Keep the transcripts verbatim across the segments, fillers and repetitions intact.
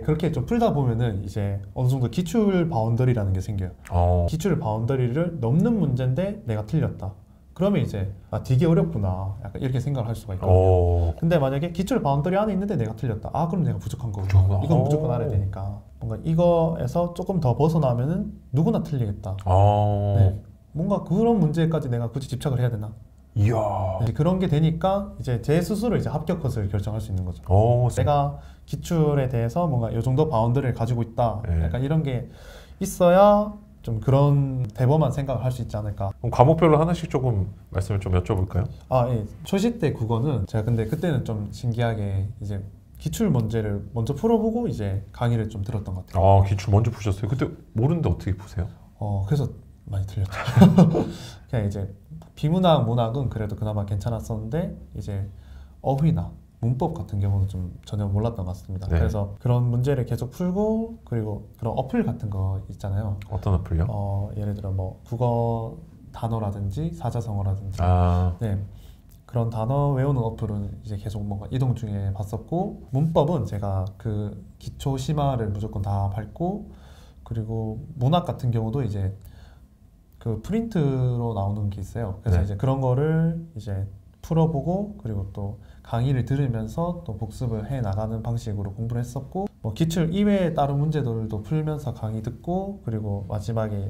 그렇게 좀 풀다 보면은 이제 어느 정도 기출 바운더리라는 게 생겨요. 어. 기출 바운더리를 넘는 문제인데 내가 틀렸다. 그러면 이제 아 되게 어렵구나 약간 이렇게 생각을 할 수가 있거든요. 어. 근데 만약에 기출 바운더리 안에 있는데 내가 틀렸다. 아 그럼 내가 부족한 거구나. 부족하구나. 이건 오. 무조건 알아야 되니까 뭔가 이거에서 조금 더 벗어나면은 누구나 틀리겠다. 어. 네. 뭔가 그런 문제까지 내가 굳이 집착을 해야 되나? 이야. 네, 그런 게 되니까 이제 제 스스로 이제 합격 컷을 결정할 수 있는 거죠. 어. 내가 기출에 대해서 뭔가 이 정도 바운더리를 가지고 있다. 네. 약간 이런 게 있어야 좀 그런 대범한 생각을 할 수 있지 않을까. 그럼 과목별로 하나씩 조금 말씀을 좀 여쭤볼까요? 아, 예. 초시 때 국어는 제가 근데 그때는 좀 신기하게 이제 기출 문제를 먼저 풀어보고 이제 강의를 좀 들었던 것 같아요. 아, 기출 먼저 푸셨어요? 그때 모르는데 어떻게 푸세요? 어, 그래서 많이 틀렸죠. 그냥 이제 비문학, 문학은 그래도 그나마 괜찮았었는데 이제 어휘나 문법 같은 경우는 좀 전혀 몰랐던 것 같습니다. 네. 그래서 그런 문제를 계속 풀고 그리고 그런 어플 같은 거 있잖아요. 어떤 어플요? 어, 예를 들어 뭐 국어 단어라든지 사자성어라든지 아, 네. 그런 단어 외우는 어플은 이제 계속 뭔가 이동 중에 봤었고 문법은 제가 그 기초 심화를 무조건 다 밟고 그리고 문학 같은 경우도 이제 그 프린트로 나오는 게 있어요. 그래서 네. 이제 그런 거를 이제 풀어보고 그리고 또 강의를 들으면서 또 복습을 해 나가는 방식으로 공부를 했었고 뭐 기출 이외의 다른 문제들도 풀면서 강의 듣고 그리고 마지막에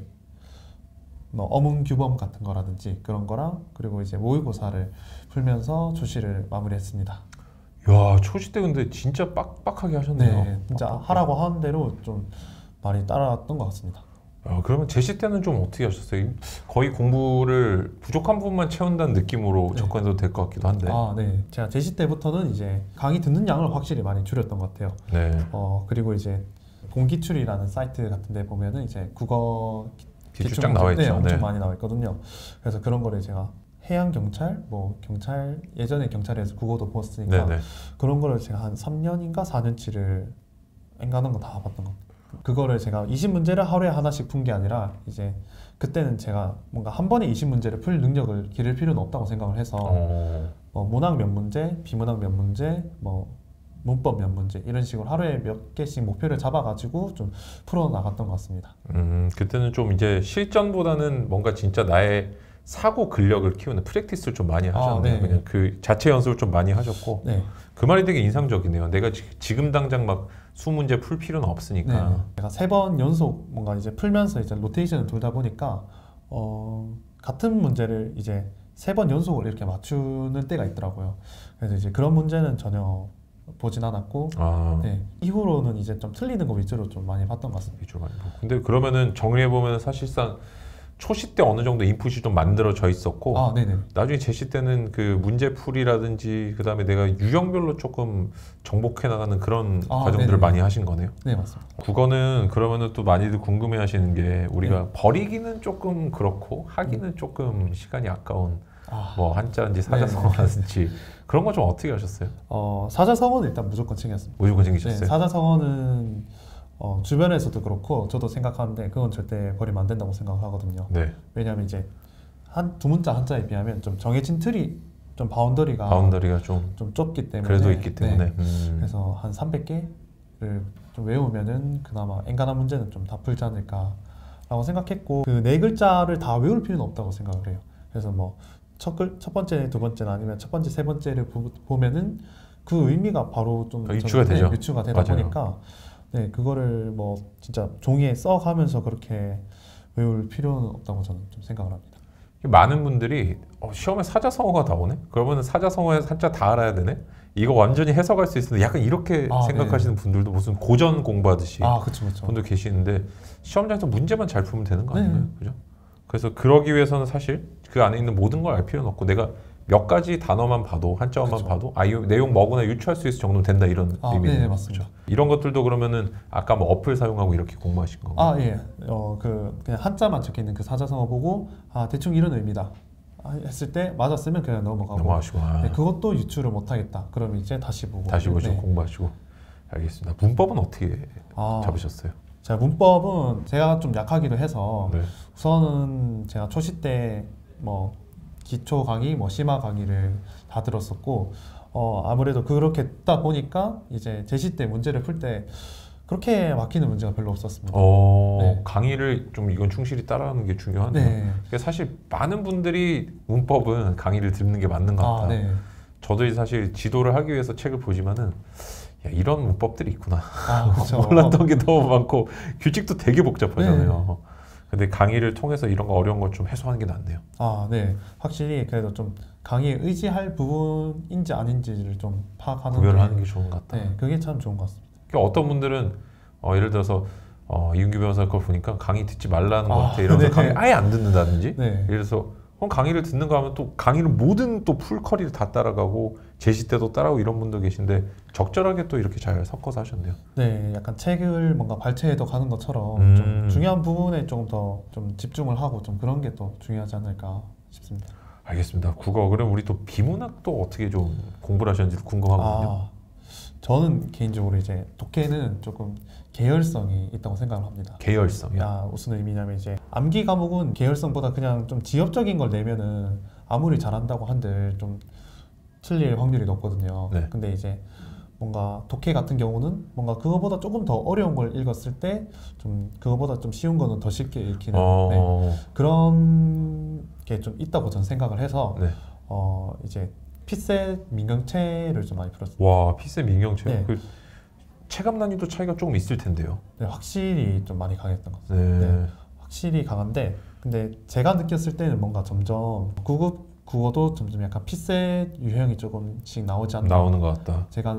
뭐 어문 규범 같은 거라든지 그런 거랑 그리고 이제 모의고사를 풀면서 초시를 마무리했습니다. 야, 초시 때 근데 진짜 빡빡하게 하셨네요. 네, 진짜 빡빡하게. 하라고 하는 대로 좀 많이 따라왔던 것 같습니다. 야, 그러면 제시 때는 좀 어떻게 하셨어요? 거의 공부를 부족한 부분만 채운다는 느낌으로 네. 접근해도 될 것 같기도 한데. 아, 네. 제가 제시 때부터는 이제 강의 듣는 양을 확실히 많이 줄였던 것 같아요. 네. 어, 그리고 이제 공기출이라는 사이트 같은 데 보면은 이제 국어 기출 기출 쫙 문제, 나와 네, 있죠. 엄청 네. 많이 나와 있거든요. 그래서 그런 거를 제가 해양 경찰, 뭐 경찰 예전에 경찰에서 국어도 보았으니까 네네. 그런 거를 제가 한 삼 년인가 사 년치를 엔간한 거 다 봤던 것 같아요. 그거를 제가 이십 문제를 하루에 하나씩 푼 게 아니라 이제 그때는 제가 뭔가 한 번에 이십 문제를 풀 능력을 기를 필요는 없다고 생각을 해서 어. 뭐 문학 몇 문제, 비문학 몇 문제, 뭐 문법 몇 문제 이런 식으로 하루에 몇 개씩 목표를 잡아가지고 좀 풀어 나갔던 것 같습니다. 음, 그때는 좀 이제 실전보다는 뭔가 진짜 나의 사고 근력을 키우는 프랙티스를 좀 많이 하셨네요. 아, 네. 그냥 그 자체 연습을 좀 많이 하셨고 네. 그 말이 되게 인상적이네요. 내가 지, 지금 당장 막 수 문제 풀 필요는 없으니까. 네. 제가 세 번 연속 뭔가 이제 풀면서 이제 로테이션을 돌다 보니까 어, 같은 문제를 이제 세 번 연속으로 이렇게 맞추는 때가 있더라고요. 그래서 이제 그런 문제는 전혀 보진 않았고 아, 네. 이후로는 이제 좀 틀리는 거 위주로 좀 많이 봤던 것 같습니다. 위주로 많이 보고. 근데 그러면은 정리해 보면 사실상 초시 때 어느 정도 인풋이 좀 만들어져 있었고 아, 네네. 나중에 제시 때는 그 문제풀이라든지 그 다음에 내가 유형별로 조금 정복해 나가는 그런 아, 과정들을 네네. 많이 하신 거네요. 네, 맞습니다. 국어는 그러면은 또 많이들 궁금해 하시는 게 우리가 네. 버리기는 조금 그렇고 하기는 조금 시간이 아까운 아, 뭐 한자인지 사자성어라든지 그런 거 좀 어떻게 하셨어요? 어, 사자성어는 일단 무조건 챙겼습니다. 무조건 네, 챙기셨어요? 사자성어는 어, 주변에서도 그렇고 저도 생각하는데 그건 절대 버리면 안 된다고 생각하거든요. 네. 왜냐하면 이제 한 두 문자 한자에 비하면 좀 정해진 틀이 좀 바운더리가 바운더리가 좀 좀 좁기 때문에 그래도 있기 때문에 네. 음. 그래서 한 삼백 개를 좀 외우면은 그나마 엔간한 문제는 좀 다 풀지 않을까라고 생각했고 그 네 글자를 다 외울 필요는 없다고 생각을 해요. 그래서 뭐 첫 글, 첫 번째, 두 번째는 아니면 첫 번째, 세 번째를 보, 보면은 그 의미가 바로 좀 그 유추가 저는, 되죠. 네, 유추가 되다 맞아요. 보니까 네 그거를 뭐 진짜 종이에 써가면서 그렇게 외울 필요는 없다고 저는 좀 생각을 합니다. 많은 분들이 어, 시험에 사자성어가 나오네? 그러면 사자성어에 한자 다 알아야 되네? 이거 완전히 해석할 수 있는데 약간 이렇게 아, 생각하시는 분들도 무슨 고전 공부하듯이 아, 그렇죠, 그렇죠. 분들 계시는데 시험장에서 문제만 잘 풀면 되는 거 네. 아닌가요? 그죠? 그래서 그러기 위해서는 사실 그 안에 있는 모든 걸 알 필요는 없고 내가 몇 가지 단어만 봐도 한자어만 그렇죠. 봐도 아, 이 내용 뭐구나 유추할 수 있을 정도는 된다 이런 아, 의미네요. 네, 맞습니다. 그죠? 이런 것들도 그러면은 아까 뭐 어플 사용하고 이렇게 공부하신 건가요? 아, 예. 어, 그 그냥 한자만 적혀 있는 그 사자성어 보고 아, 대충 이런 의미다. 아, 했을 때 맞았으면 그냥 넘어가고. 넘어가시고 아, 네, 그것도 유추를 못 하겠다. 그럼 이제 다시 보고. 다시 보시고 네. 공부하시고 알겠습니다. 문법은 어떻게 아, 잡으셨어요? 제가 문법은 제가 좀 약하기도 해서 네. 우선은 제가 초시 때 뭐 기초 강의, 뭐 심화 강의를 다 들었었고 어, 아무래도 그렇게 했다 보니까 이제 제시 때 문제를 풀 때 그렇게 막히는 문제가 별로 없었습니다. 어, 네. 강의를 좀 이건 충실히 따라하는 게 중요하네요. 네. 그러니까 사실 많은 분들이 문법은 강의를 듣는 게 맞는 것 같다. 아, 네. 저도 이제 사실 지도를 하기 위해서 책을 보지만은 야, 이런 문법들이 있구나. 아, 그렇죠. 몰랐던 게 너무 많고 규칙도 되게 복잡하잖아요. 네. 근데 강의를 통해서 이런 거 어려운 걸 좀 해소하는 게 낫네요. 아, 네. 확실히 그래도 좀 강의에 의지할 부분인지 아닌지를 좀 파악하는 구별을 게, 하는 게 좋은 것 같다. 네, 그게 참 좋은 것 같습니다. 그러니까 어떤 분들은 어, 예를 들어서 어, 이윤규 변호사 걸 보니까 강의 듣지 말라는 것 아, 같아. 이러면서 네. 강의 아예 안 듣는다든지. 네. 예를 들어서 그럼 강의를 듣는 거 하면 또 강의를 모든 또 풀커리를 다 따라가고 제시 때도 따라오고 이런 분도 계신데 적절하게 또 이렇게 잘 섞어서 하셨네요. 네, 약간 책을 뭔가 발췌해도 가는 것처럼 음. 좀 중요한 부분에 조금 더 좀 집중을 하고 좀 그런 게 또 중요하지 않을까 싶습니다. 알겠습니다. 국어 그럼 우리 또 비문학도 어떻게 좀 공부를 하셨는지 궁금하거든요. 아, 저는 개인적으로 이제 독해는 조금 계열성이 있다고 생각을 합니다. 계열성이요. 야, 무슨 의미냐면 이제 암기 과목은 계열성보다 그냥 좀 지엽적인 걸 내면은 아무리 잘한다고 한들 좀 틀릴 확률이 높거든요. 네. 근데 이제 뭔가 독해 같은 경우는 뭔가 그거보다 조금 더 어려운 걸 읽었을 때 좀 그거보다 좀 쉬운 거는 더 쉽게 읽히는 네. 어, 그런 게 좀 있다고 저는 생각을 해서 네. 어 이제 피셋 민경채를 좀 많이 풀었어요. 와 피셋 민경채. 네. 그 체감 난이도 차이가 조금 있을 텐데요. 네, 확실히 좀 많이 강했던 것 같아요. 네. 네. 확실히 강한데 근데 제가 느꼈을 때는 뭔가 점점 구급 국어도 점점 약간 피셋 유형이 조금씩 나오지 않나. 나오는 것 같다. 제가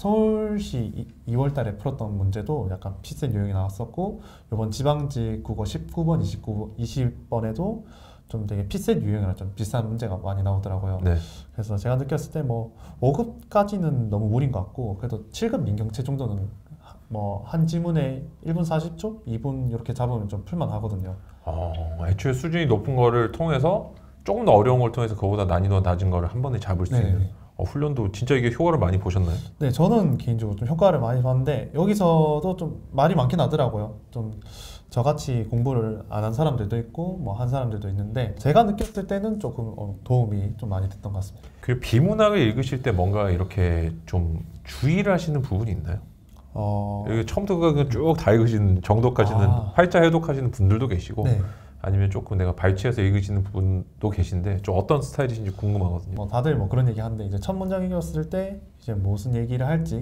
서울시 이월 달에 풀었던 문제도 약간 피셋 유형이 나왔었고 이번 지방직 국어 십구 번, 이십구 번, 이십 번에도 좀 되게 피셋 유형이랑 좀 비슷한 문제가 많이 나오더라고요. 네. 그래서 제가 느꼈을 때 뭐 오 급까지는 너무 무리인 것 같고 그래도 칠 급 민경채 정도는 뭐 한 지문에 일 분 사십 초, 이 분 이렇게 잡으면 좀 풀만 하거든요. 어, 애초에 수준이 높은 거를 통해서 조금 더 어려운 걸 통해서 그거보다 난이도가 낮은 거를 한 번에 잡을 수 네. 있는 어, 훈련도 진짜 이게 효과를 많이 보셨나요? 네, 저는 개인적으로 좀 효과를 많이 봤는데 여기서도 좀 말이 많긴 하더라고요. 좀 저같이 공부를 안 한 사람들도 있고 뭐 한 사람들도 있는데 제가 느꼈을 때는 조금 어, 도움이 좀 많이 됐던 것 같습니다. 그 비문학을 읽으실 때 뭔가 이렇게 좀 주의를 하시는 부분이 있나요? 어, 여기 처음부터 쭉 다 읽으시는 정도까지는 아. 활자 해독하시는 분들도 계시고 네, 아니면 조금 내가 발췌해서 읽으시는 분도 계신데 좀 어떤 스타일이신지 궁금하거든요. 뭐 다들 뭐 그런 얘기 하는데 이제 첫 문장 읽었을 때 이제 무슨 얘기를 할지에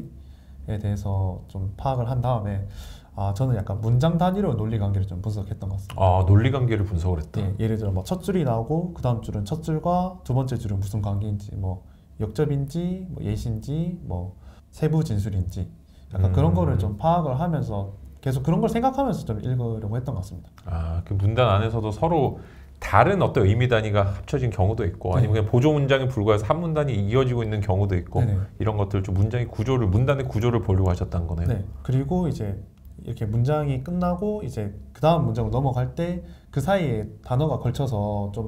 대해서 좀 파악을 한 다음에 아 저는 약간 문장 단위로 논리 관계를 좀 분석했던 것 같습니다. 아 논리 관계를 분석을 했다. 예, 예를 들어 뭐 첫 줄이 나오고 그 다음 줄은 첫 줄과 두 번째 줄은 무슨 관계인지 뭐 역접인지 뭐 예시인지 뭐 세부 진술인지 약간 음. 그런 거를 좀 파악을 하면서 계속 그런 걸 생각하면서 좀 읽으려고 했던 것 같습니다. 아, 그 문단 안에서도 서로 다른 어떤 의미 단위가 합쳐진 경우도 있고 아니면 네. 그냥 보조 문장에 불과해서 한 문단이 이어지고 있는 경우도 있고 네네. 이런 것들 좀 문장의 구조를 문단의 구조를 보려고 하셨다는 거네요. 네. 그리고 이제 이렇게 문장이 끝나고 이제 그 다음 문장으로 넘어갈 때 그 사이에 단어가 걸쳐서 좀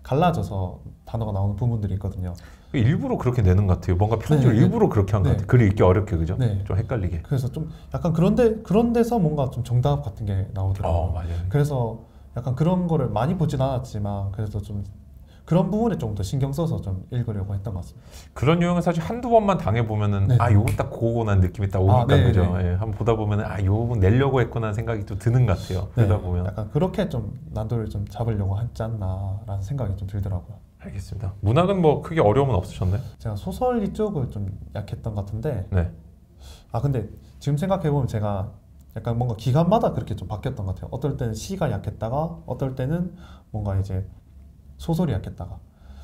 갈라져서 단어가 나오는 부분들이 있거든요. 일부러 그렇게 내는 것 같아요. 뭔가 편집을 네, 네. 일부러 그렇게 한 것 네. 같아요. 글을 읽기 어렵게 그죠? 네. 좀 헷갈리게. 그래서 좀 약간 그런데 그런 데서 뭔가 좀 정답 같은 게 나오더라고요. 어 맞아요. 그래서 약간 그런 거를 많이 보진 않았지만 그래서 좀 그런 부분에 좀 더 신경 써서 좀 읽으려고 했던 것 같습니다. 그런 유형은 사실 한두 번만 당해 보면은 네. 아 요거 딱 고고난 느낌이 딱 오니까 아, 네, 그죠? 네. 예, 한번 보다 보면은 아 요거 내려고 했구나 생각이 좀 드는 것 같아요. 그러다 네, 보면 약간 그렇게 좀 난도를 좀 잡으려고 했지 않나라는 생각이 좀 들더라고요. 알겠습니다. 문학은 뭐 크게 어려움은 없으셨나요? 제가 소설 이쪽을 좀 약했던 것 같은데 네. 아 근데 지금 생각해 보면 제가 약간 뭔가 기간마다 그렇게 좀 바뀌었던 것 같아요. 어떨 때는 시가 약했다가 어떨 때는 뭔가 이제 소설이 약했다가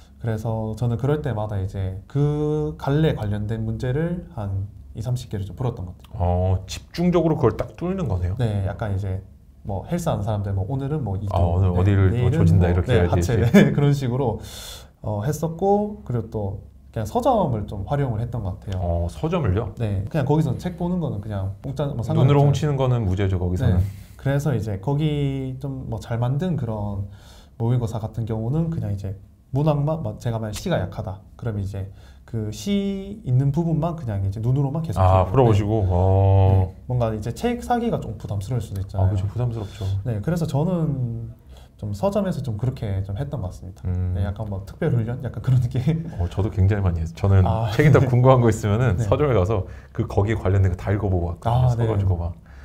그래서 저는 그럴 때마다 이제 그 갈래 관련된 문제를 한 이삼십 개를 좀 풀었던 것 같아요. 어 집중적으로 그걸 딱 뚫는 거네요. 네, 약간 이제 뭐 헬스하는 사람들 뭐 오늘은 뭐 이두, 아, 오늘 어디를 뭐 내일은 조진다 이렇게 네, 해야지. 하체 그런 식으로 어, 했었고 그리고 또 그냥 서점을 좀 활용을 했던 것 같아요. 어 서점을요? 네, 그냥 거기서 책 보는 거는 그냥 공짜 뭐 상관없잖아요. 눈으로 훔치는 거는 무죄죠 거기서는. 네, 그래서 이제 거기 좀 뭐 잘 만든 그런 모의고사 같은 경우는 그냥 이제 문학만 뭐 제가 만약 시가 약하다 그러면 이제 그 시 있는 부분만 그냥 이제 눈으로만 계속 아 풀어보고, 풀어보시고. 어. 네, 뭔가 이제 책 사기가 좀 부담스러울 수도 있잖아요. 아 그렇죠 부담스럽죠. 네, 그래서 저는 좀 서점에서 좀 그렇게 좀 했던 것 같습니다. 음. 네, 약간 뭐 특별 훈련, 약간 그런 느낌. 어, 저도 굉장히 많이 했어요. 저는 아, 책이 더 궁금한 거 있으면은 네. 서점에 가서 그 거기에 관련된 거 다 읽어보고 왔거든요. 아, 써가지고 네. 막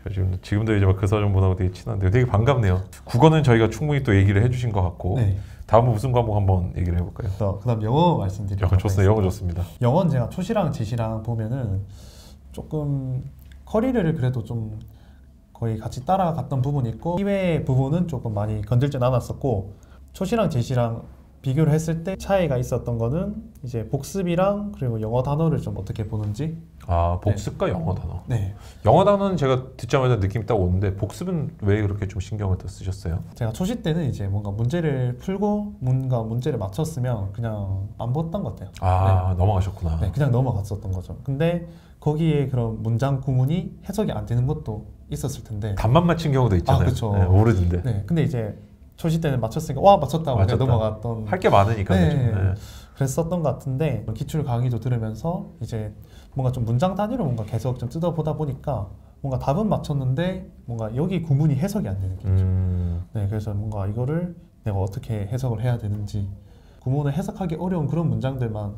지금 지금도 이제 막 그 서정분하고 되게 친한데 되게 반갑네요. 국어는 저희가 충분히 또 얘기를 해주신 것 같고 네. 다음은 무슨 과목 한번 얘기를 해볼까요? 또 그다음 영어 말씀드릴게요. 영어 좋습니다. 영어 좋습니다. 영어는 제가 초시랑 제시랑 보면은 조금 커리를 그래도 좀 거의 같이 따라갔던 부분이 있고 이외의 부분은 조금 많이 건들진 않았었고 초시랑 제시랑 비교를 했을 때 차이가 있었던 거는 이제 복습이랑 그리고 영어 단어를 좀 어떻게 보는지. 아 복습과 네. 영어 단어. 네. 영어 단어는 제가 듣자마자 느낌이 딱 오는데 복습은 왜 그렇게 좀 신경을 더 쓰셨어요? 제가 초시 때는 이제 뭔가 문제를 풀고 뭔가 문제를 맞췄으면 그냥 안 봤던 것 같아요. 아 네. 넘어가셨구나. 네, 그냥 넘어갔었던 거죠. 근데 거기에 그런 문장 구문이 해석이 안 되는 것도 있었을 텐데. 답만 맞힌 경우도 있잖아요. 아, 그렇죠. 네, 모르는데. 네, 근데 이제 초시 때는 맞췄으니까 와 맞췄다고 그냥 넘어갔던. 할 게 많으니까. 네, 네. 그랬었던 것 같은데 기출 강의도 들으면서 이제 뭔가 좀 문장 단위로 뭔가 계속 좀 뜯어보다 보니까 뭔가 답은 맞췄는데 뭔가 여기 구문이 해석이 안 되는 게 있죠. 음... 네, 그래서 뭔가 이거를 내가 어떻게 해석을 해야 되는지 구문을 해석하기 어려운 그런 문장들만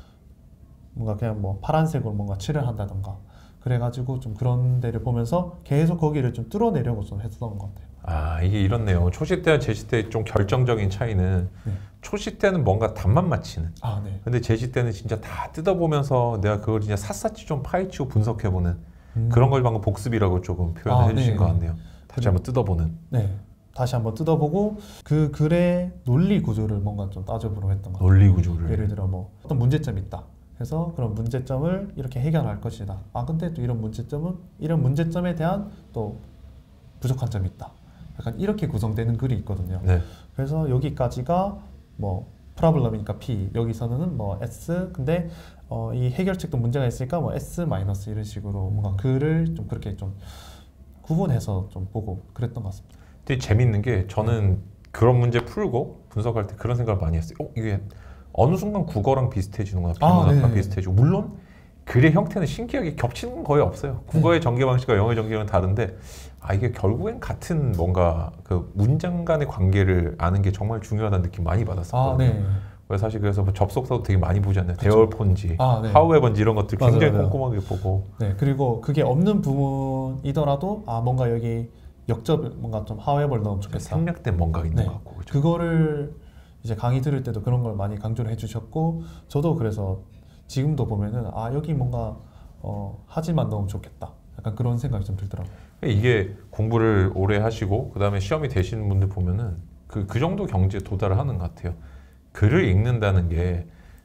뭔가 그냥 뭐 파란색으로 뭔가 칠을 한다던가 그래가지고 좀 그런 데를 보면서 계속 거기를 좀 뚫어내려고 좀 했던 것 같아요. 아 이게 이렇네요. 초시 때와 제시 때 좀 결정적인 차이는 네. 초시 때는 뭔가 답만 맞히는. 아, 네. 근데 제시 때는 진짜 다 뜯어보면서 내가 그걸 진짜 샅샅이 좀 파헤치고 분석해보는 음. 그런 걸 방금 복습이라고 조금 표현을 아, 해주신 네. 것 같네요. 다시 한번 뜯어보는. 네. 다시 한번 뜯어보고 그 글의 논리 구조를 뭔가 좀 따져보려고 했던 것 같아요. 논리 구조를. 예를 들어 뭐 어떤 문제점이 있다. 그래서 그런 문제점을 이렇게 해결할 것이다. 아 근데 또 이런 문제점은 이런 문제점에 대한 또 부족한 점이 있다. 약간 이렇게 구성되는 글이 있거든요. 네. 그래서 여기까지가 뭐 프로블럼이니까 P, 여기서는 뭐 S, 근데 어, 이 해결책도 문제가 있으니까 뭐 S 마이너스 이런 식으로 뭔가 글을 좀 그렇게 좀 구분해서 좀 보고 그랬던 것 같습니다. 되게 재밌는 게 저는 그런 문제 풀고 분석할 때 그런 생각을 많이 했어요. 어, 이게 어느 순간 국어랑 비슷해지는구나, 비문학과 아, 비슷해지고 물론 글의 형태는 신기하게 겹치는 건 거의 없어요. 국어의 전개 방식과 영어의 전개는 다른데 아 이게 결국엔 같은 뭔가 그 문장 간의 관계를 아는 게 정말 중요하다는 느낌 많이 받았었거든요. 아, 네. 그래서 사실 그래서 뭐 접속사도 되게 많이 보잖아요. 대얼폰지, 아, 네. 하우에버인지 이런 것들 맞아요, 굉장히 맞아요. 꼼꼼하게 보고. 네, 그리고 그게 없는 부분이더라도 아 뭔가 여기 역접 뭔가 좀 하웨벌 넣으면 좋겠다. 생략된 뭔가 있는 네. 것 같고. 그죠? 그거를 이제 강의 들을 때도 그런 걸 많이 강조를 해주셨고 저도 그래서 지금도 보면은 아 여기 뭔가 어, 하지만 넣으면 좋겠다. 약간 그런 생각이 좀 들더라고요. 이게 공부를 오래 하시고 그 다음에 시험이 되시는 분들 보면은 그, 그 정도 경지에 도달을 하는 것 같아요. 글을 읽는다는 게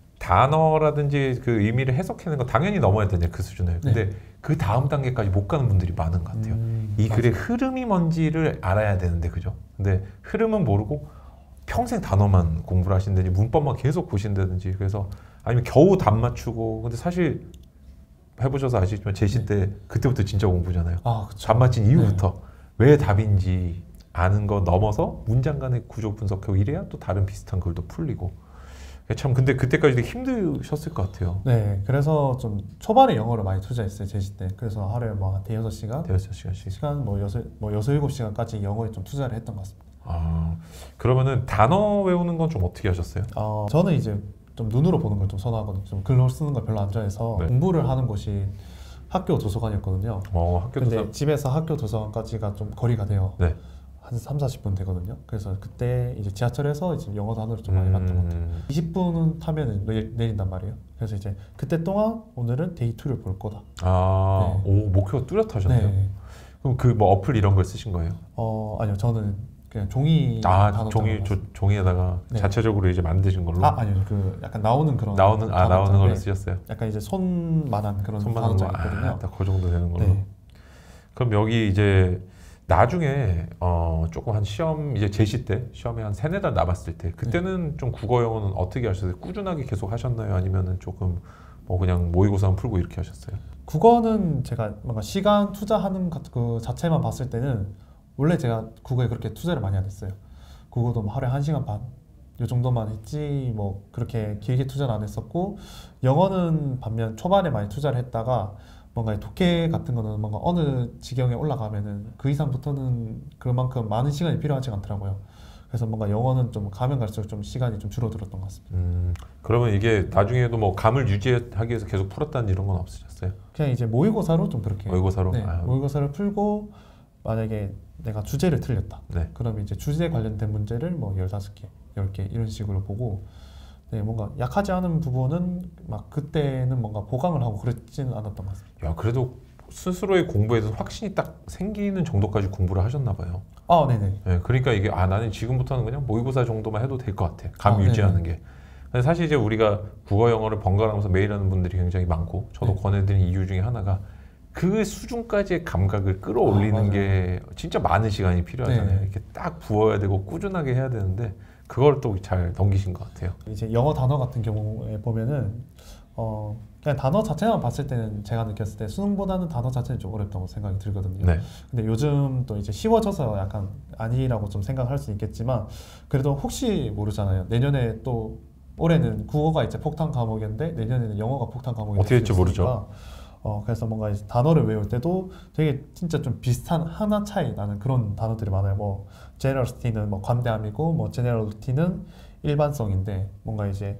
단어라든지 그 의미를 해석하는 건 당연히 넘어야 되냐 그 수준을. 근데 네. 그 다음 단계까지 못 가는 분들이 많은 것 같아요. 음, 이 글의 맞아요. 흐름이 뭔지를 알아야 되는데 그죠? 근데 흐름은 모르고 평생 단어만 공부를 하신다든지 문법만 계속 보신다든지 그래서 아니면 겨우 답 맞추고 근데 사실 해보셔서 아시겠지만 제시 때 그때부터 진짜 공부잖아요. 아, 그쵸. 답 맞힌 이후부터 왜 답인지 아는 거 넘어서 문장 간의 구조 분석하고 이래야 또 다른 비슷한 글도 풀리고 참 근데 그때까지 되게 힘드셨을 것 같아요. 네, 그래서 좀 초반에 영어를 많이 투자했어요 제시 때. 그래서 하루에 뭐 대여섯 시간, 대여섯 시간씩. 시간 뭐 여섯 뭐 여섯 일곱 시간까지 영어에 좀 투자를 했던 것 같습니다. 아 그러면은 단어 외우는 건 좀 어떻게 하셨어요? 어, 저는 이제 좀 눈으로 보는 걸 좀 선호하거든요. 좀 글로 쓰는 걸 별로 안 좋아해서 네. 공부를 하는 곳이 학교 도서관이었거든요. 어 학교 근데 도서. 집에서 학교 도서관까지가 좀 거리가 돼요. 네. 한 삼, 사십 분 되거든요. 그래서 그때 이제 지하철에서 이제 영어 단어를 좀 많이 봤던 것 같아요. 음, 이십 분은 타면 내린단 말이에요. 그래서 이제 그때 동안 오늘은 데이 투를 볼 거다. 아, 네. 오 목표가 뚜렷하셨네요. 네. 그럼 그 뭐 어플 이런 걸 쓰신 거예요? 어 아니요, 저는 그냥 종이 아 단어 종이 조, 종이에다가 네. 자체적으로 이제 만드신 걸로. 아 아니요, 그 약간 나오는 그런 나오는 아 나오는 단어인데 걸로 쓰셨어요. 약간 이제 손만한 그런 손만한 거, 단어장이 있거든요. 아, 딱 그 정도 되는 걸로. 네. 그럼 여기 이제 나중에 어 조금 한 시험 이제 제시 때 시험에 한 세네 달 남았을 때 그때는 네. 좀 국어 영어는 어떻게 하셨어요? 꾸준하게 계속 하셨나요? 아니면은 조금 뭐 그냥 모의고사만 풀고 이렇게 하셨어요? 국어는 제가 뭔가 시간 투자하는 것- 그 자체만 봤을 때는 원래 제가 국어에 그렇게 투자를 많이 안 했어요. 국어도 뭐 하루에 한 시간 반 이 정도만 했지 뭐 그렇게 길게 투자는 안 했었고 영어는 반면 초반에 많이 투자를 했다가 뭔가 이 독해 같은 거는 뭔가 어느 지경에 올라가면은 그 이상부터는 그만큼 많은 시간이 필요하지 않더라고요. 그래서 뭔가 영어는 좀 가면 갈수록 좀 시간이 좀 줄어들었던 것 같습니다. 음, 그러면 이게 나중에도 뭐 감을 유지하기 위해서 계속 풀었다는 이런 건 없으셨어요? 그냥 이제 모의고사로 좀 그렇게 모의고사로? 네, 아. 모의고사를 풀고 만약에 내가 주제를 틀렸다. 네. 그러면 이제 주제 관련된 문제를 뭐 열다섯 개, 열 개 이런 식으로 보고 네, 뭔가 약하지 않은 부분은 막 그때는 뭔가 보강을 하고 그랬지는 않았던 것 같습니다. 야, 그래도 스스로의 공부에 대해서 확신이 딱 생기는 정도까지 공부를 하셨나 봐요. 아, 네네. 네, 그러니까 이게 아 나는 지금부터는 그냥 모의고사 정도만 해도 될 것 같아. 감 아, 유지하는 네네. 게. 근데 사실 이제 우리가 국어 영어를 번갈아가면서 매일 하는 분들이 굉장히 많고 저도 네. 권해드린 이유 중에 하나가 그 수준까지의 감각을 끌어올리는 아, 게 진짜 많은 시간이 필요하잖아요. 네. 이렇게 딱 부어야 되고 꾸준하게 해야 되는데 그걸 또 잘 넘기신 것 같아요. 이제 영어 단어 같은 경우에 보면은 어 그냥 단어 자체만 봤을 때는 제가 느꼈을 때 수능보다는 단어 자체는 좀 어렵다고 생각이 들거든요. 네. 근데 요즘 또 이제 쉬워져서 약간 아니라고 좀 생각할 수 있겠지만 그래도 혹시 모르잖아요. 내년에 또 올해는 국어가 이제 폭탄 과목이었는데 내년에는 영어가 폭탄 과목이 어떻게 될지 될 수 모르죠. 있으니까 어 그래서 뭔가 이제 단어를 외울 때도 되게 진짜 좀 비슷한 하나 차이 나는 그런 단어들이 많아요. 뭐 generosity는 뭐 관대함이고 뭐 generality는 일반성인데 뭔가 이제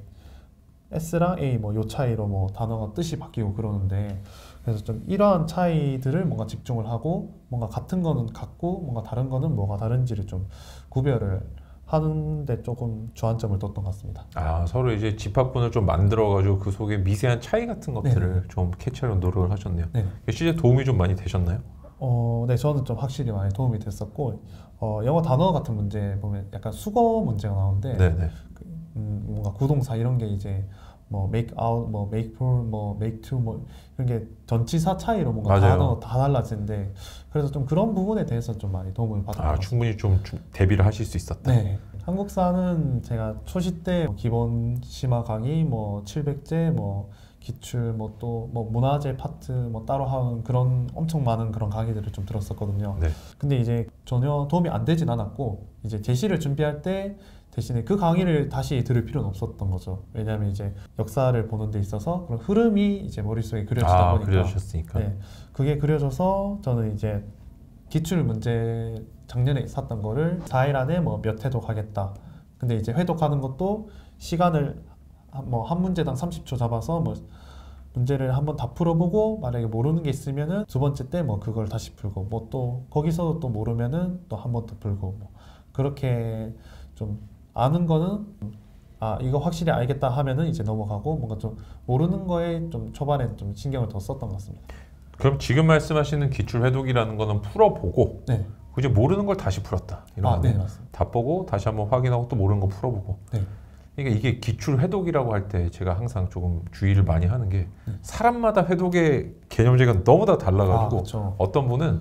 S랑 A 뭐 요 차이로 뭐 단어가 뜻이 바뀌고 그러는데 그래서 좀 이러한 차이들을 뭔가 집중을 하고 뭔가 같은 거는 같고 뭔가 다른 거는 뭐가 다른지를 좀 구별을 하는데 조금 주안점을 뒀던 것 같습니다. 아 서로 이제 집합분을 좀 만들어가지고 그 속에 미세한 차이 같은 것들을 네네. 좀 캐치하려는 노력을 하셨네요. 네. 실제 도움이 좀 많이 되셨나요? 어, 네, 저는 좀 확실히 많이 도움이 됐었고 어, 영어 단어 같은 문제 보면 약간 수거 문제가 나오는데 네네. 음, 뭔가 구동사 이런 게 이제 뭐 make out, 뭐 make for, 뭐 make to 뭐 이런 게 전치사 차이로 뭔가 맞아요. 단어 다 달라지는데 그래서 좀 그런 부분에 대해서 좀 많이 도움을 받았던 것 아 같습니다. 충분히 좀 주- 대비를 하실 수 있었다. 네. 한국사는 제가 초시 때 기본 심화 강의 뭐 칠백 제 뭐 기출 뭐 또 뭐 문화재 파트 뭐 따로 하는 그런 엄청 많은 그런 강의들을 좀 들었었거든요. 네. 근데 이제 전혀 도움이 안 되진 않았고 이제 제시를 준비할 때 대신에 그 강의를 다시 들을 필요는 없었던 거죠. 왜냐하면 이제 역사를 보는 데 있어서 그런 흐름이 이제 머릿속에 그려지다 아 보니까 그려주셨으니까. 네, 그게 그려져서 저는 이제 기출 문제 작년에 샀던 거를 사 일 안에 뭐 몇 회독 하겠다. 근데 이제 회독하는 것도 시간을 뭐 한 문제당 삼십 초 잡아서 뭐 문제를 한번 다 풀어보고 만약에 모르는 게 있으면은 두 번째 때 뭐 그걸 다시 풀고 뭐 또 거기서도 또 모르면은 또 한 번 더 풀고 뭐 그렇게 좀 아는 거는 아 이거 확실히 알겠다 하면은 이제 넘어가고 뭔가 좀 모르는 거에 좀 초반에 좀 신경을 더 썼던 것 같습니다. 그럼 지금 말씀하시는 기출 회독이라는 거는 풀어보고 네. 이제 모르는 걸 다시 풀었다. 이런 아, 거네. 네, 맞습니다. 다 보고 다시 한번 확인하고 또 모르는 거 풀어보고. 네. 그러니까 이게 기출 회독이라고 할 때 제가 항상 조금 주의를 많이 하는 게 사람마다 회독의 개념제가 너무 다 달라가지고 아, 그렇죠. 어떤 분은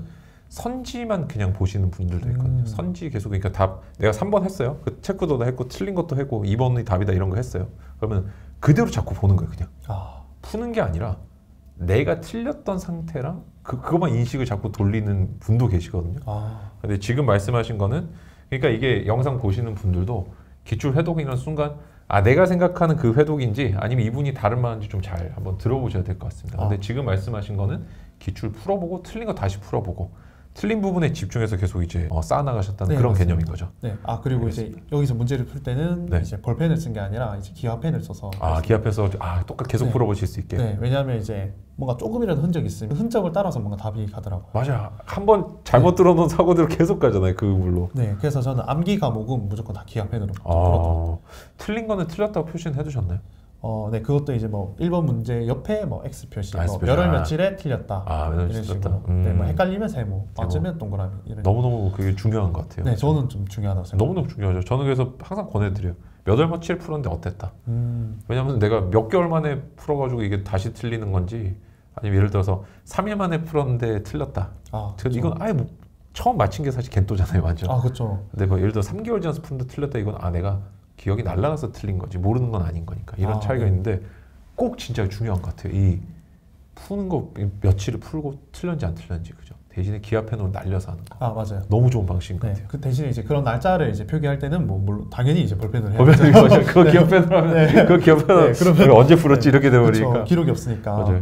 선지만 그냥 보시는 분들도 있거든요. 음. 선지 계속 그러니까 답 내가 삼 번 했어요. 그 체크도 다 했고 틀린 것도 했고 이 번이 답이다 이런 거 했어요. 그러면 그대로 자꾸 보는 거예요. 그냥 아, 푸는 게 아니라 내가 틀렸던 상태랑 그 그것만 인식을 자꾸 돌리는 분도 계시거든요. 아, 근데 지금 말씀하신 거는 그러니까 이게 영상 보시는 분들도 기출 회독이라는 순간 아 내가 생각하는 그 회독인지 아니면 이분이 다른 말인지 좀 잘 한번 들어보셔야 될 것 같습니다. 근데 아. 지금 말씀하신 거는 기출 풀어보고 틀린 거 다시 풀어보고 틀린 부분에 집중해서 계속 이제 어, 쌓아나가셨다는 네, 그런 맞습니다. 개념인 거죠. 네. 아 그리고 이제 여기서 문제를 풀 때는 네. 이제 볼펜을 쓴 게 아니라 이제 기화펜을 써서 아 기합해서 아 똑같이 계속 네. 풀어보실 수 있게. 네. 왜냐하면 이제 뭔가 조금이라도 흔적이 있으면 흔적을 따라서 뭔가 답이 가더라고요. 맞아. 한번 잘못 들어놓은 사고대로 계속 가잖아요. 그 물로. 네. 그래서 저는 암기 과목은 무조건 다 기화펜으로 좀 풀었던. 아 틀린 거는 틀렸다고 표시는 해두셨나요? 어, 네. 그것도 이제 뭐 일 번 문제 옆에 뭐 X 표시, 아, X 뭐 표시. 몇월 아. 며칠에 틀렸다. 아 왜냐면 이런 틀렸다. 식으로. 음. 네. 뭐 헷갈리면 세모, 맞으면 동그라미. 이런. 너무너무 그게 중요한 것 같아요. 네. 저는 좀 중요하다고 생각합니다. 너무너무 중요하죠. 저는 그래서 항상 권해드려요. 몇 월 며칠 풀었는데 어땠다. 음, 왜냐면 내가 몇 개월 만에 풀어가지고 이게 다시 틀리는 건지 아니면 예를 들어서 삼 일 만에 풀었는데 틀렸다. 아, 근데 그쵸. 이건 아예 뭐 처음 맞힌 게 사실 겐또잖아요, 완전. 아, 그렇죠. 근데 뭐 예를 들어 삼 개월 지나서 푸는데 틀렸다. 이건 아 내가 기억이 날라가서 틀린 거지 모르는 건 아닌 거니까 이런 아, 차이가 네. 있는데 꼭 진짜 중요한 것 같아요. 이 푸는 거 며칠을 풀고 틀렸는지 안 틀렸는지 그죠. 대신에 기합펜으로 날려서 하는 거. 아, 맞아요. 너무 좋은 방식인 것 네, 같아요. 그 대신에 이제 그런 날짜를 이제 표기할 때는 뭐 물론 당연히 이제 볼펜을 해야 보면 되죠. 맞아요. 그거 기합펜으로 하면 네. 그거 기합펜으로 네, 그러면- 언제 풀었지 이렇게 그렇죠. 돼버리니까. 기록이 없으니까. 맞아요.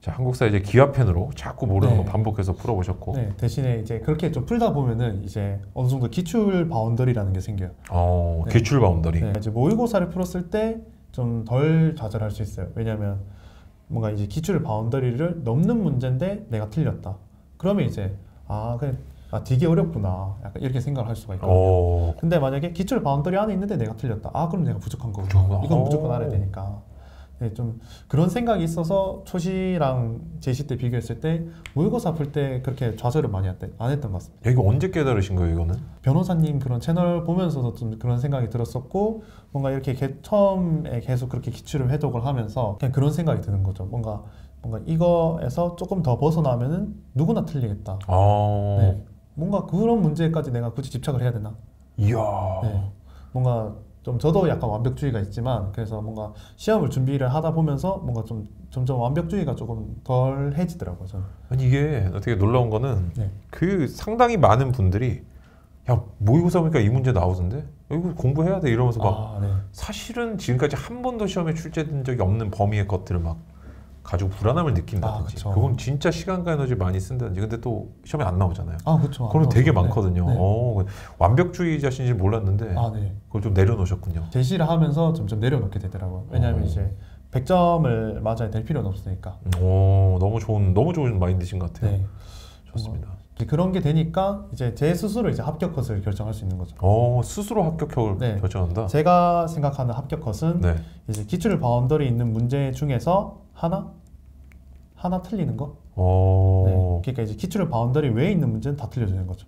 자, 한국사 이제 기하편으로 자꾸 모르는 네. 거 반복해서 풀어보셨고, 네, 대신에 이제 그렇게 좀 풀다 보면은 이제 어느 정도 기출 바운더리라는 게 생겨요. 어, 네. 기출 바운더리. 네, 이제 모의고사를 풀었을 때 좀 덜 좌절할 수 있어요. 왜냐하면 뭔가 이제 기출 바운더리를 넘는 문제인데 내가 틀렸다. 그러면 이제 아 그냥 아 되게 어렵구나. 약간 이렇게 생각을 할 수가 있거든요. 어, 근데 만약에 기출 바운더리 안에 있는데 내가 틀렸다. 아 그럼 내가 부족한 거구나. 부족하구나. 이건 무조건 오. 알아야 되니까. 네, 좀 그런 생각이 있어서 초시랑 제시 때 비교했을 때 모의고사 풀 때 그렇게 좌절을 많이 안 했- 안 했던 것 같습니다. 이거 언제 깨달으신 거예요, 이거는? 변호사님 그런 채널 보면서도 좀 그런 생각이 들었었고 뭔가 이렇게 개- 처음에 계속 그렇게 기출을 회독을 하면서 그냥 그런 생각이 드는 거죠. 뭔가 뭔가 이거에서 조금 더 벗어나면은 누구나 틀리겠다. 아, 네. 뭔가 그런 문제까지 내가 굳이 집착을 해야 되나? 이야. 네. 뭔가 좀 저도 약간 완벽주의가 있지만 그래서 뭔가 시험을 준비를 하다 보면서 뭔가 좀 점점 완벽주의가 조금 덜 해지더라고요. 저는. 아니 이게 어떻게 놀라운 거는 네. 그 상당히 많은 분들이 야 모의고사 보니까 이 문제 나오던데 이거 공부해야 돼 이러면서 막 아, 네. 사실은 지금까지 한 번도 시험에 출제된 적이 없는 범위의 것들을 막 가지고 불안함을 느낀다든지 아, 그쵸. 그건 진짜 시간과 에너지 많이 쓴다든지 근데 또 시험에 안 나오잖아요. 아, 그렇죠. 그건 되게 네. 많거든요. 네. 어, 완벽주의자신지 몰랐는데 아, 네. 그걸 좀 내려놓으셨군요. 제시를 하면서 점점 내려놓게 되더라고요. 왜냐하면 어. 이제 백 점을 맞아야 될 필요는 없으니까. 오, 너무 좋은 너무 좋은 마인드신 것 같아요. 네. 좋습니다. 이제 그런 게 되니까 이제 제 스스로 이제 합격 컷을 결정할 수 있는 거죠. 어, 스스로 합격을 네. 결정한다. 제가 생각하는 합격 컷은 네. 이제 기출 바운더리 있는 문제 중에서 하나 하나 틀리는 거. 어. 네. 그러니까 이제 기출 바운더리 외에 있는 문제는 다 틀려주는 거죠.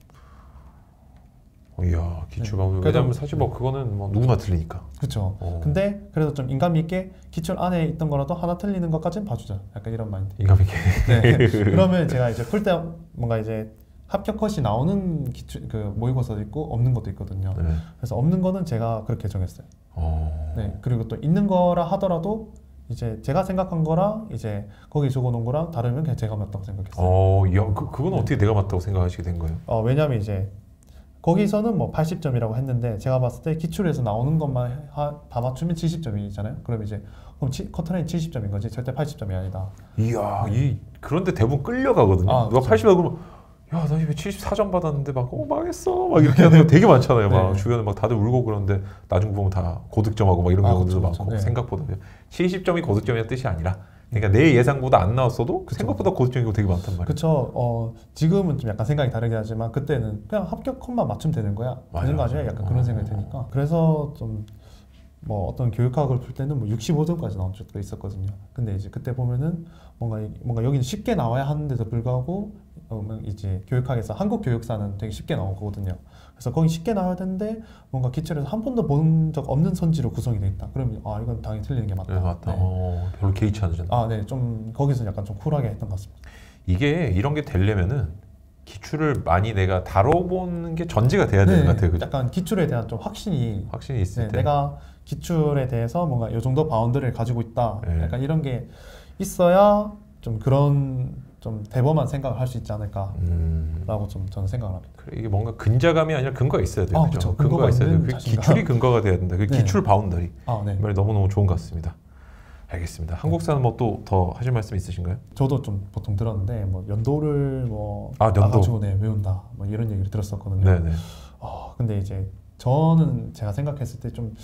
이야 기출방 네. 왜냐면 그래도- 사실 뭐 그거는 뭐 누구나 틀리니까. 그렇죠. 어. 근데 그래도 좀 인감 있게 기출 안에 있던 거라도 하나 틀리는 것까지는 봐주자. 약간 이런 마인드. 인감 있게. 네. 그러면 제가 이제 풀 때 뭔가 이제 합격 컷이 나오는 기출 그 모의고사도 있고 없는 것도 있거든요. 네. 그래서 없는 거는 제가 그렇게 정했어요. 어. 네. 그리고 또 있는 거라 하더라도 이제 제가 생각한 거랑 이제 거기 적어놓은 거랑 다르면 그냥 제가 맞다고 생각했어요. 어, 야, 그 그건 네. 어떻게 내가 맞다고 생각하시게 된 거예요? 어, 왜냐면 이제 거기서는 뭐 팔십 점이라고 했는데 제가 봤을 때 기출에서 나오는 것만 하- 다 맞추면 칠십 점이잖아요. 그럼 이제 그럼 치, 커트라인 칠십 점인 거지 절대 팔십 점이 아니다. 이야, 이 그런데 대부분 끌려가거든요. 아, 누가 그쵸. 팔십이다 그러면 야, 나 왜 칠십사 점 받았는데 막 어, 망했어. 막 이렇게 하는 거 되게 많잖아요. 막 네. 주변에 막 다들 울고 그러는데 나중 보면 다 고득점하고 막 이런 아, 경우들도 그쵸, 많고 그쵸. 네. 생각보다 칠십 점이 고득점이라는 뜻이 아니라 그러니까 내 예상보다 안 나왔어도 그쵸. 생각보다 고득점인 거 되게 많단 말이에요. 그쵸. 어, 지금은 좀 약간 생각이 다르긴 하지만 그때는 그냥 합격 컷만 맞추면 되는 거야. 맞아, 되는 거 맞아. 아니야? 약간 그런 어. 생각이 드니까. 그래서 좀 뭐 어떤 교육학을 풀 때는 뭐 육십오 점까지 나온 적도 있었거든요. 근데 이제 그때 보면은 뭔가 이- 뭔가 여기는 쉽게 나와야 하는데도 불구하고 어, 이제 교육학에서 한국 교육사는 되게 쉽게 나오거든요. 그래서 거기 쉽게 나와야 되는데 뭔가 기출에서 한 번도 본 적 없는 선지로 구성이 돼 있다. 그러면 아 이건 당연히 틀리는 게 맞다. 네, 맞다. 네. 어, 별로 개의치 않으셨네. 아, 네, 좀 거기서 약간 좀 쿨하게 했던 것 같습니다. 이게 이런 게 되려면은 기출을 많이 내가 다뤄보는 게 전제가 돼야 되는 것 같아요. 그죠? 약간 기출에 대한 좀 확신이 확신이 있을 네, 때. 내가 기출에 대해서 뭔가 이 정도 바운드를 가지고 있다. 네. 약간 이런 게 있어야 좀 그런 좀 대범한 생각을 할 수 있지 않을까라고 음, 좀 저는 생각을 합니다. 그래, 이게 뭔가 근자감이 아니라 근거가 있어야 돼요. 아, 그죠? 그쵸. 근거가 근거가 있어야 돼요. 있는 그 자신감. 기출이 근거가 돼야 된다. 그 네. 기출 바운더리. 아, 네. 이 말이 너무너무 좋은 것 같습니다. 알겠습니다. 한국사는 뭐 또 더 하실 말씀 있으신가요? 저도 좀 보통 들었는데 뭐 연도를 뭐 아, 연도. 나가지고 네, 외운다. 뭐 이런 얘기를 들었었거든요. 네네. 어, 근데 이제 저는 제가 생각했을 때 좀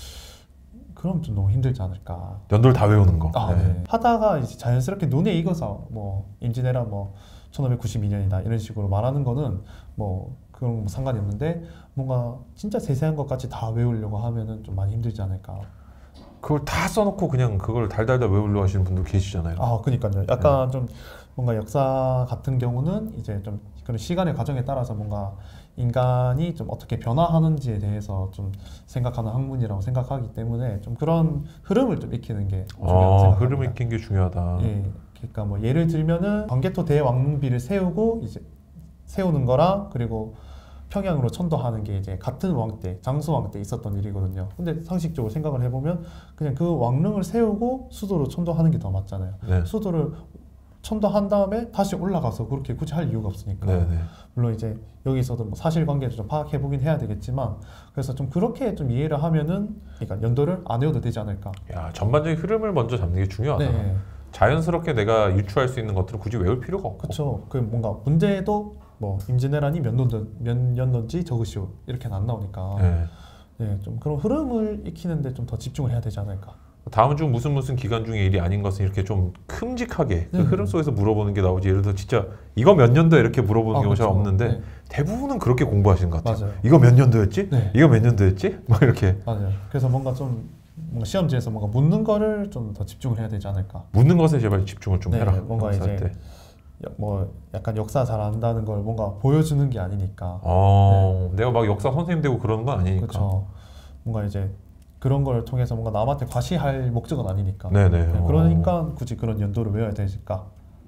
그럼 좀 너무 힘들지 않을까. 연도를 다 외우는 거. 아, 네. 하다가 이제 자연스럽게 눈에 익어서 뭐 임진왜란 뭐 천오백구십이 년이다 이런 식으로 말하는 거는 뭐 그런 거 상관이 없는데 뭔가 진짜 세세한 것까지 다 외우려고 하면은 좀 많이 힘들지 않을까. 그걸 다 써놓고 그냥 그걸 달달달 외우려고 하시는 분도 계시잖아요. 아, 그니까요. 약간 좀 뭔가 역사 같은 경우는 이제 좀 그런 시간의 과정에 따라서 뭔가 인간이 좀 어떻게 변화하는지에 대해서 좀 생각하는 학문이라고 생각하기 때문에 좀 그런 흐름을 좀 익히는 게 중요하다고 아, 생각합니다. 흐름 익힌 게 중요하다. 예, 그러니까 뭐 예를 들면은 광개토 대왕릉비를 세우고 이제 세우는 거랑 그리고 평양으로 천도하는 게 이제 같은 왕 때, 장수 왕 때 있었던 일이거든요. 근데 상식적으로 생각을 해보면 그냥 그 왕릉을 세우고 수도로 천도하는 게 더 맞잖아요. 네. 수도를 천도한 다음에 다시 올라가서 그렇게 굳이 할 이유가 없으니까. 네네. 물론 이제 여기서도 뭐 사실관계를 좀 파악해 보긴 해야 되겠지만, 그래서 좀 그렇게 좀 이해를 하면은, 그러니까 연도를 안 외워도 되지 않을까. 야, 전반적인 흐름을 먼저 잡는 게 중요하다. 네. 자연스럽게 내가 유추할 수 있는 것들은 굳이 외울 필요가 없고. 그렇죠. 그 뭔가 문제도 뭐 임진왜란이 몇 년도 몇 년도인지 적으시오 이렇게는 안 나오니까. 네. 네, 좀 그런 흐름을 익히는데 좀 더 집중을 해야 되지 않을까. 다음 주 무슨 무슨 기간 중에 일이 아닌 것은 이렇게 좀 큼직하게 그 네. 흐름 속에서 물어보는 게 나오지. 예를 들어 진짜 이거 몇 년도에 이렇게 물어보는 아, 경우가 잘 그렇죠. 없는데 네. 대부분은 그렇게 공부하시는 것 같아요. 맞아요. 이거 몇 년도였지? 네. 이거 몇 년도였지? 막 이렇게 맞아요. 그래서 뭔가 좀 뭔가 시험지에서 뭔가 묻는 거를 좀 더 집중을 해야 되지 않을까. 묻는 것에 제발 집중을 좀 네, 해라. 뭔가 강사할 이제 때. 여- 뭐 약간 역사 잘 안다는 걸 뭔가 보여주는 게 아니니까. 어, 내가 막 역사 선생님 되고 그러는 건 아니니까. 그렇죠. 뭔가 이제 그런 걸 통해서 뭔가 남한테 과시할 목적은 아니니까. 네네. 네, 어. 그러니까 굳이 그런 연도를 외워야 되니까.